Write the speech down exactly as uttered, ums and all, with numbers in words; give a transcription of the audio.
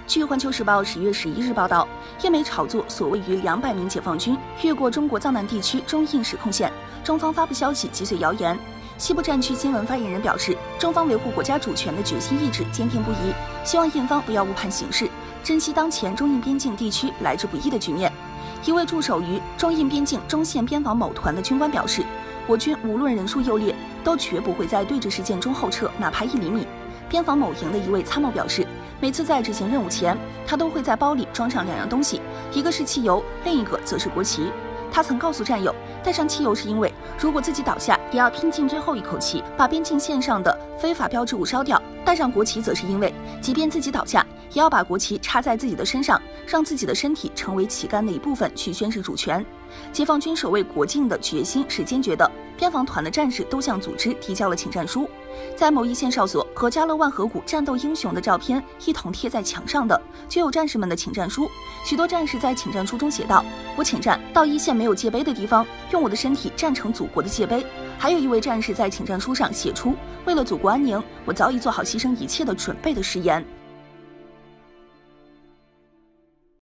据《环球时报》十月十一日报道，印媒炒作所谓逾两百名解放军越过中国藏南地区中印实控线，中方发布消息击碎谣言。西部战区新闻发言人表示，中方维护国家主权的决心意志坚定不移，希望印方不要误判形势，珍惜当前中印边境地区来之不易的局面。一位驻守于中印边境中线边防某团的军官表示，我军无论人数优劣，都绝不会在对峙事件中后撤，哪怕一厘米。边防某营的一位参谋表示，每次在执行任务前，他都会在包里装上两样东西，一个是汽油，另一个则是国旗。他曾告诉战友，带上汽油是因为如果自己倒下，也要拼尽最后一口气，把边境线上的非法标志物烧掉；带上国旗则是因为，即便自己倒下，也要把国旗插在自己的身上，让自己的身体成为旗杆的一部分，去宣示主权。解放军守卫国境的决心是坚决的，边防团的战士都向组织提交了请战书。在某一线哨所和加勒万河谷战斗英雄的照片一同贴在墙上的，就有战士们的请战书。许多战士在请战书中写道：我请战到一线没有界碑的地方，用我的身体站成祖国的界碑。还有一位战士在请战书上写出，为了祖国安宁，我早已做好牺牲一切的准备的誓言。